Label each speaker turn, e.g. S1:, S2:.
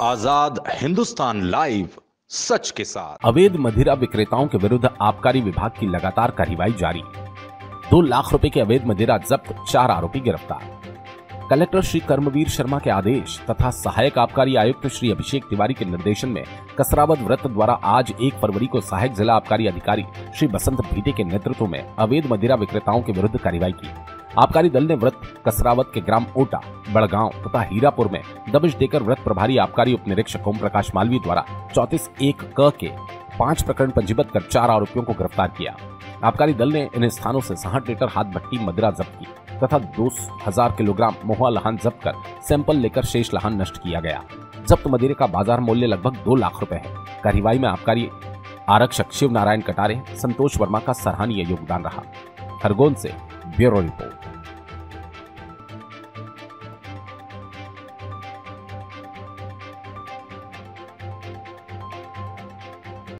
S1: आजाद Hindustan live, सच के साथ।
S2: अवैध मदिरा विक्रेताओं के विरुद्ध आबकारी विभाग की लगातार कार्रवाई जारी। 2 लाख रुपए की अवैध मदिरा जब्त, 4 आरोपी गिरफ्तार। कलेक्टर श्री कर्मवीर शर्मा के आदेश तथा सहायक आबकारी आयुक्त श्री अभिषेक तिवारी के निर्देशन में कसरावद वृत्त द्वारा आज 1 फरवरी को सहायक जिला आबकारी अधिकारी श्री बसंत भीटे के नेतृत्व में अवैध मदिरा विक्रेताओं के विरुद्ध कार्रवाई की। आबकारी दल ने वृत्त कसरावद के ग्राम ओटा, बड़गांव तथा हीरापुर में दबिश देकर वृत्त प्रभारी आबकारी उप निरीक्षक ओम प्रकाश मालवी द्वारा 34(1) क के 5 प्रकरण पंजीबद्ध कर 4 आरोपियों को गिरफ्तार किया। आबकारी दल ने इन स्थानों से 60 लीटर हाथ भट्टी मदिरा जब्त की तथा 2000 किलोग्राम महुआ लहान जब्त कर सैंपल लेकर शेष लहान नष्ट किया गया। जब्त मदिरे का बाजार मूल्य लगभग 2 लाख रुपए है। कार्रवाई में आबकारी आरक्षक शिव नारायण कटारे, संतोष वर्मा का सराहनीय योगदान रहा। खरगोन से ब्यूरो रिपोर्ट।